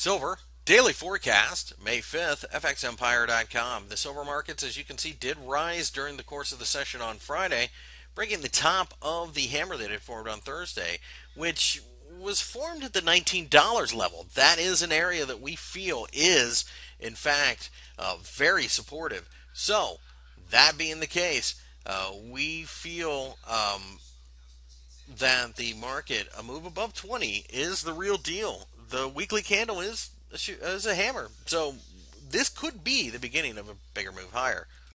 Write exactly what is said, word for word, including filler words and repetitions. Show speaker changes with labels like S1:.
S1: Silver daily forecast, May fifth, F X Empire dot com. The silver markets, as you can see, did rise during the course of the session on Friday, breaking the top of the hammer that had formed on Thursday, which was formed at the nineteen dollars level. That is an area that we feel is, in fact, uh, very supportive. So, that being the case, uh, we feel um, that the market, a move above twenty, is the real deal. The weekly candle is a, is a hammer. So this could be the beginning of a bigger move higher.